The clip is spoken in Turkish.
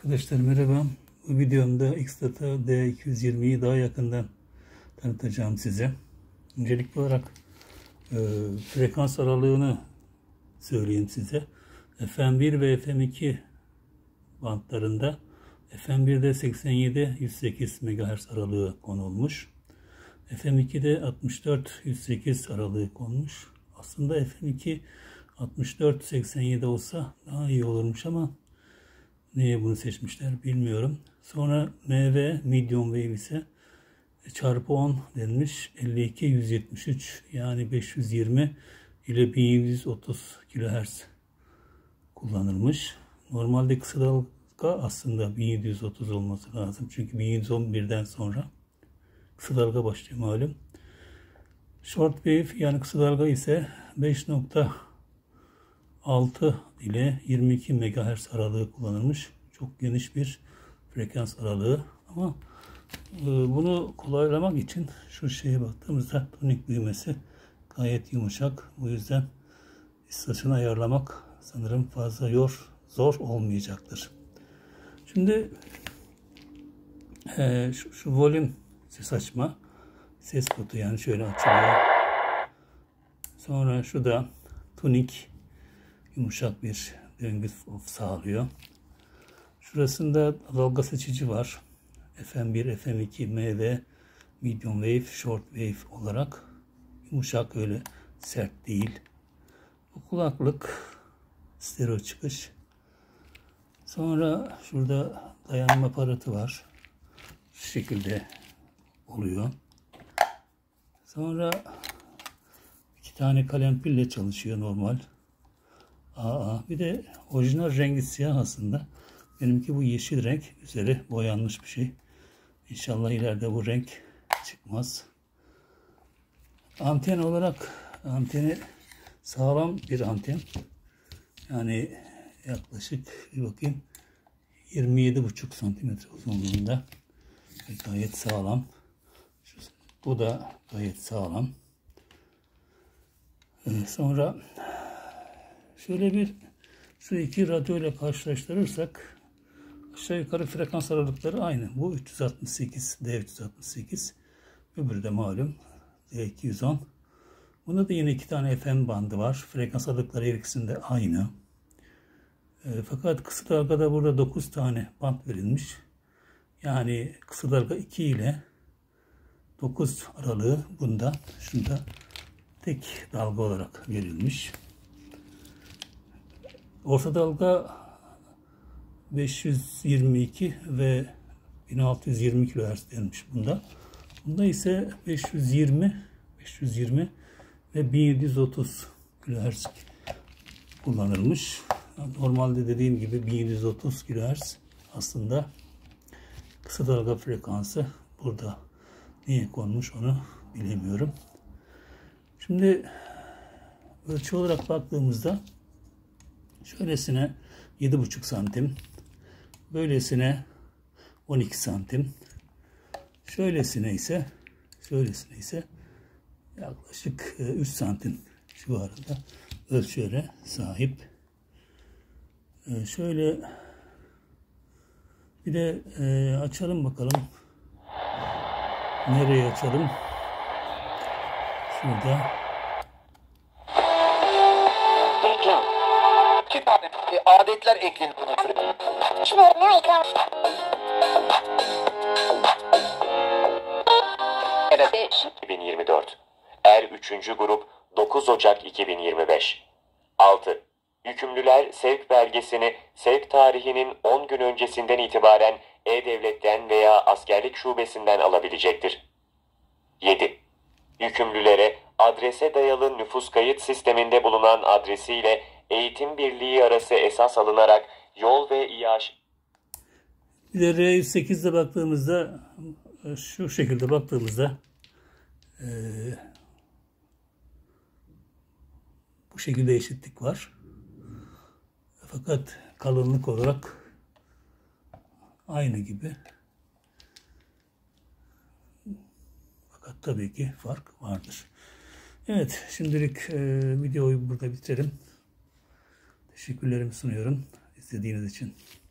Arkadaşlar merhaba. Bu videomda X-Data D220'yi daha yakından tanıtacağım size. Öncelikli olarak frekans aralığını söyleyeyim size. FM1 ve FM2 bantlarında FM1'de 87-108 MHz aralığı konulmuş. FM2'de 64-108 aralığı konmuş. Aslında FM2 64-87 olsa daha iyi olurmuş ama niye bunu seçmişler bilmiyorum. Sonra MV medium wave ise çarpı 10 denilmiş. 52-173 yani 520 ile 1130 kHz kullanılmış. Normalde kısa dalga aslında 1730 olması lazım. Çünkü 1111'den sonra kısa dalga başlıyor malum. Short wave yani kısa dalga ise 5.6 ile 22 MHz aralığı kullanılmış. Çok geniş bir frekans aralığı ama bunu kolaylamak için şu şeye baktığımızda tonik düğmesi gayet yumuşak. Bu yüzden istasyonu ayarlamak sanırım fazla zor olmayacaktır. Şimdi şu volüm ses açma ses kutu yani şöyle açılıyor. Sonra şu da tonik yumuşak bir döngü sağlıyor. Şurasında dalga seçici var. FM1, FM2, MV, medium wave, short wave olarak yumuşak, öyle sert değil. Bu kulaklık stereo çıkış. Sonra şurada dayanma aparatı var. Şu şekilde oluyor. Sonra iki tane kalem pille çalışıyor normal. Bir de orijinal rengi siyah aslında. Benimki bu yeşil renk. Üzeri boyanmış bir şey. İnşallah ileride bu renk çıkmaz. Anten olarak anteni sağlam bir anten. Yani yaklaşık bir bakayım 27,5 santimetre uzunluğunda. Gayet sağlam. Bu da gayet sağlam. Sonra şöyle şu iki radyo ile karşılaştırırsak aşağı yukarı frekans aralıkları aynı. Bu 368, D368. Öbürü de malum D210. Bunda da yine iki tane FM bandı var. Frekans aralıkları her ikisinde aynı. Fakat kısa dalgada burada 9 tane band verilmiş. Yani kısa dalga 2 ile 9 aralığı bunda, şunda tek dalga olarak verilmiş. Orta dalga 522 ve 1620 kHz denilmiş bunda. Bunda ise 520 ve 1730 kHz kullanılmış. Normalde dediğim gibi 1730 kHz aslında kısa dalga frekansı. Burada niye konmuş onu bilemiyorum. Şimdi ölçü olarak baktığımızda şöylesine 7,5 santim, böylesine 12 santim, şöylesine ise yaklaşık 3 santim civarında ölçülere sahip. Şöyle bir de açalım bakalım. Nereye açalım? Şurada. Adetler eklenip Evet. 2024. 3. grup 9 Ocak 2025. 6. Yükümlüler sevk belgesini sevk tarihinin 10 gün öncesinden itibaren E-Devlet'ten veya askerlik şubesinden alabilecektir. 7. Yükümlülere adrese dayalı nüfus kayıt sisteminde bulunan adresiyle eğitim birliği arası esas alınarak yol ve İAŞ. Bir de R108'de baktığımızda şu şekilde baktığımızda bu şekilde eşitlik var. Fakat kalınlık olarak aynı gibi. Fakat tabii ki fark vardır. Evet, şimdilik videoyu burada bitirelim. Teşekkürlerimi sunuyorum izlediğiniz için.